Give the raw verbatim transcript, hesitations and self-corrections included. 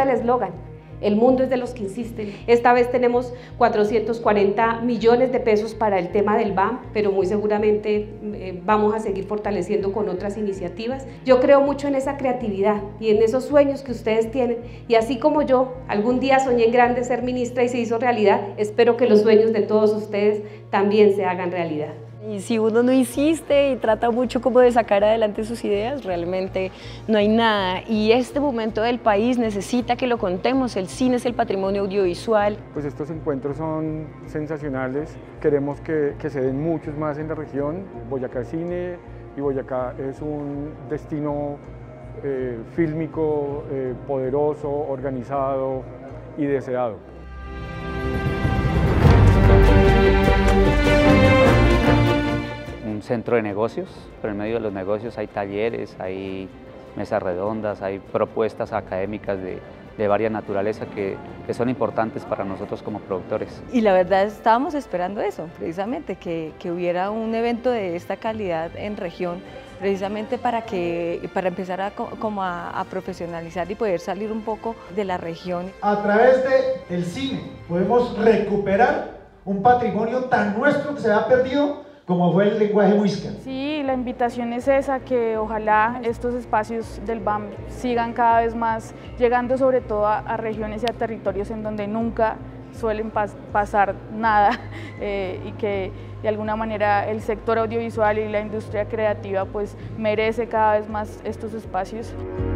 el eslogan. El mundo es de los que insisten. Esta vez tenemos cuatrocientos cuarenta millones de pesos para el tema del B A M, pero muy seguramente eh, vamos a seguir fortaleciendo con otras iniciativas. Yo creo mucho en esa creatividad y en esos sueños que ustedes tienen. Y así como yo, algún día soñé en grande ser ministra y se hizo realidad, espero que los sueños de todos ustedes también se hagan realidad. Y si uno no insiste y trata mucho como de sacar adelante sus ideas, realmente no hay nada. Y este momento del país necesita que lo contemos. El cine es el patrimonio audiovisual. Pues estos encuentros son sensacionales. Queremos que, que se den muchos más en la región. Boyacá Cine y Boyacá es un destino eh, fílmico eh, poderoso, organizado y deseado. Un centro de negocios, pero en medio de los negocios hay talleres, hay mesas redondas, hay propuestas académicas de, de varias naturaleza que, que son importantes para nosotros como productores. Y la verdad estábamos esperando eso, precisamente, que, que hubiera un evento de esta calidad en región, precisamente para, que, para empezar a, como a, a profesionalizar y poder salir un poco de la región. A través del cine podemos recuperar un patrimonio tan nuestro que se ha perdido como fue el lenguaje muisca. Sí, la invitación es esa, que ojalá estos espacios del B A M sigan cada vez más, llegando sobre todo a, a regiones y a territorios en donde nunca suelen pas, pasar nada eh, y que de alguna manera el sector audiovisual y la industria creativa pues merece cada vez más estos espacios.